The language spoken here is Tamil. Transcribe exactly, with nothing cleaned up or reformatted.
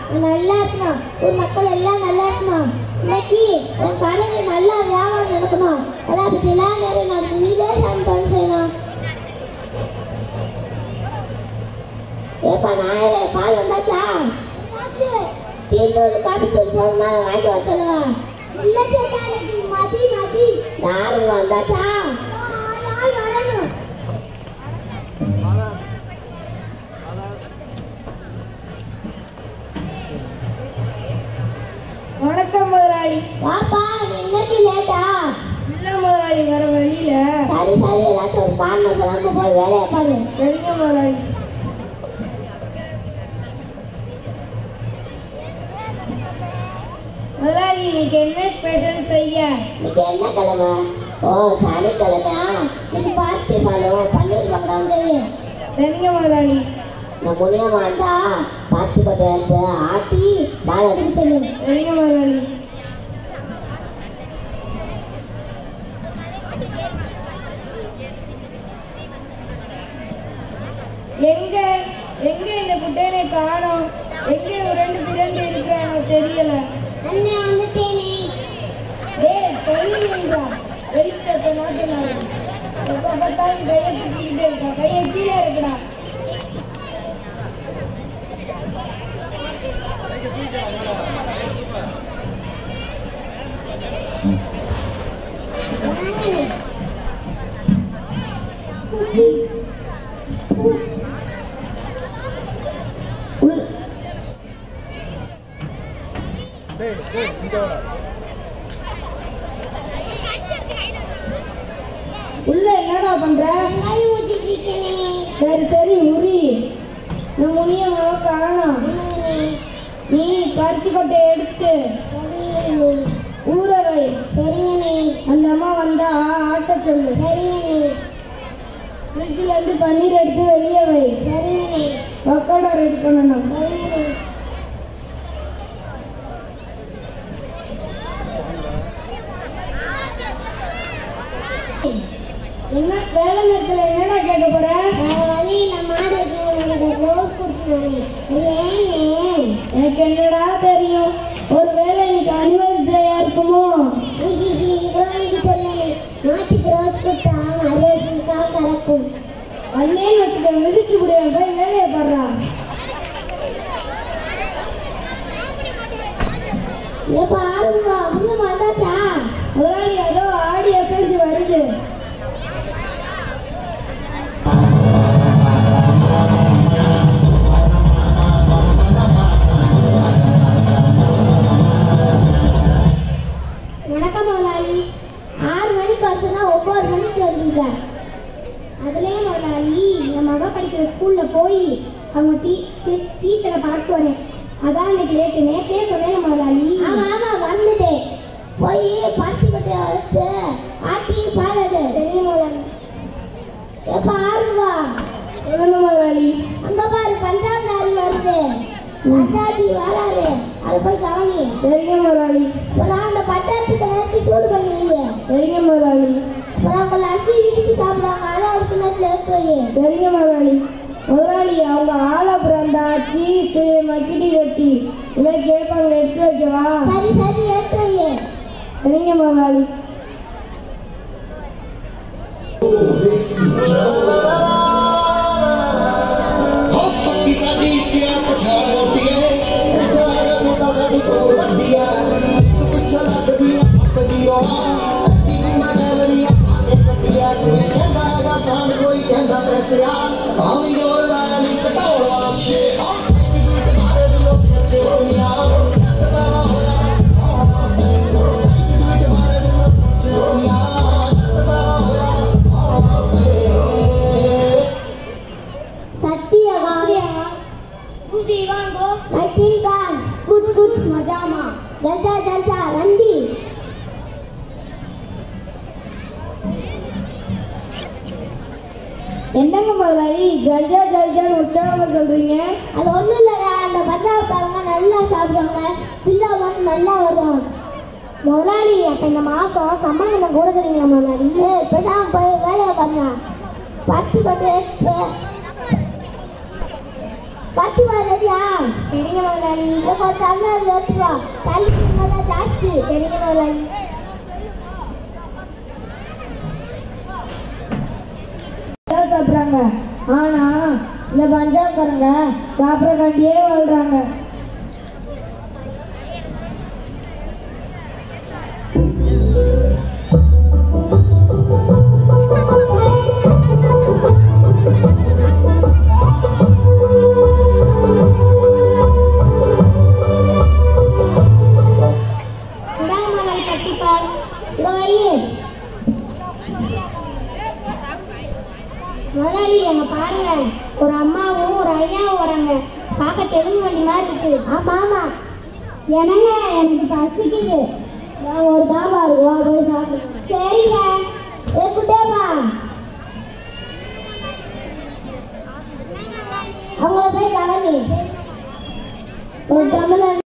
நல்லா இருக்கணும், ஒரு மக்கள் எல்லாம் நல்லா இருக்கணும். இன்னைக்கு என் கடையில் நல்லா வியாபாரம் நடக்கணும். எல்லாம் பற்றி எல்லாம் நேரம் நடக்கும். நீதே சமைத்தல் செய்யணும். ஏப்பா நாயரே பால் வந்தாச்சா? டீ தூள் காபி தூள் போதுமா வாங்கி வச்சல? இல்லை சேட்டா, எனக்கு மதி மதி. யாரு வந்தாச்சா? வரணும். வணக்கம் முதலாளி. வாப்பா, இன்னைக்கு லேட்டா? இல்லை முதலாளி, வர வழியில. சரி சரி, ஏதாச்சும் ஒரு காரணம் சொல்லாம போய் வேலையை பாரு. சரிங்க முதலாளி. முதலாளி, இன்னைக்கு என்ன ஸ்பெஷல் செய்ய? இன்னைக்கு என்ன கிழமை? ஓ, சனிக்கிழமையா? இன்னைக்கு பார்த்தி பாலும் பன்னீர் பக்கடம் செய்யும். சரிங்க முதலாளி. நான் முனியமா இருந்தா பார்த்தி கொட்டை எடுத்து ஆட்டி பால் எடுத்து சொல்லுங்க. சரிங்க முதலாளி. எங்க எங்க இந்த குட்டையை காணோம்? எங்க ரெண்டு பிரண்டு இருக்கிறானோ தெரியல. அண்ணே வந்துட்டேனே. டேய் சொல்லுங்கடா, வெளிச்சத்தை மாத்தினாரு. எப்ப பார்த்தாலும் கையை தூக்கிக்கிட்டே இருக்கா. கையை கீழே இருக்குடா. உள்ள என்னடா பண்ற? சரி சரி உரி. நான் முனியமா காணோம். நீ பருத்தி கொட்டை எடுத்து ஊற வை. சரிங்கண்ணே. அந்த அம்மா வந்தா ஆட்ட சொல்லு. சரிங்கண்ணே. ஃப்ரிட்ஜில் இருந்து பன்னீர் எடுத்து வெளியே வை. சரிங்கண்ணே. பக்கோடா ரெடி பண்ணணும். சரிங்கண்ணே. என்ன வேலை நேரத்தில் என்னடா கேட்க போற? வழியில மாடு ரோஸ் கொடுத்தானே, ஏனே? எனக்கு என்னடா தெரியும். ஒரு வேலை இன்னைக்கு அனிவர்சரியா இருக்குமோ? தெரியலே. மாட்டுக்கு ரோஸ் கொடுத்தா அறுபது கறக்கும். வந்தேன்னு வச்சுக்க, மிதிச்சு விடுவேன். போய் வேலையை பாடுறா. ஏப்பா ஆரம்பா அப்படியே வந்தாச்சா? முதலாளி அதோ ஆடி அசைஞ்சு வருது. வணக்கம் முதலாளி. ஆறு மணிக்கு வச்சோன்னா ஒவ்வொரு மணிக்கு வந்துங்க. அதுலேயே முதலாளி, என் மகன் படிக்கிற ஸ்கூலில் போய் அவங்க டீ டீச்சரை பார்த்து வரேன். அதான் இன்னைக்கு லேட்டு. நேற்றே சொன்னேன் முதலாளி. ஆமாம் ஆமாம் வந்துட்டேன். போய் பருத்தி கொட்டை எடுத்து ஆட்டி பாலது. சரி முதலாளி. எப்போ ஆறுவா? சொல்லுங்க முதலாளி. அங்கே பாரு, பஞ்சாப் லாரி வருது. பட்டாச்சி வராரு, அது போய் கவனி. சரிங்க முதலாளி. அப்புறம் அந்த பட்டாச்சித்தை நேரத்தி சூடு பண்ணி வை. சரிங்க முதலாளி. அப்புறம் அவங்க லட்சி வீட்டுக்கு சாப்பிடுவாங்க. ஆனால் அதுக்கு நேரத்தில் எடுத்து வை. சரிங்க முதலாளி. முதலாளி, அவங்க ஆளை பிறந்தா சீஸு மக்கிடி ரொட்டி இல்லை கேட்பாங்க, எடுத்து வைக்கவா? சரி சரி எடுத்து வை. சரிங்க முதலாளி. जल्दा जल्दा रंडी. என்னங்க முதலாளி ஜல்ஜா ஜல்ஜான்னு உற்சாகமா சொல்றீங்க? அது ஒன்றும் இல்லைடா, அந்த பந்தாவுக்காரங்க நல்லா சாப்பிடுவாங்க, பில்லா வந்து நல்லா வரும். முதலாளி, அப்போ இந்த மாதம் சம்பளம் கூட தரீங்களா முதலாளி? ஏ இப்போதான் போய் வேலையை பண்ணலாம். பத்து பத்து பத்து பதினஞ்சா? சரிங்க முதலாளி. எனக்கு ஒரு டம்ளர் எடுத்து வா. தள்ளி தான் ஜாஸ்தி. சரிங்க முதலாளி. சாப்பிட்றாங்க. ஆனா இந்த பஞ்சாப்காரங்க சாப்பிட்றக்காண்டியே வாழ்றாங்க. முதலாளி அங்க பாருங்க, ஒரு அம்மாவும் ஒரு ஐயாவும் வராங்க. பார்க்க தெலுங்கு வண்டி மாதிரி இருக்கு. ஆமா ஆமா. என்னங்க எனக்கு பசிக்குது. நான் ஒரு தாபா இருக்கு, வா போய் சாப்பிடு. சரிங்க. ஏ குட்டேப்பா, அவங்கள போய் கவனி. ஒரு தமிழ்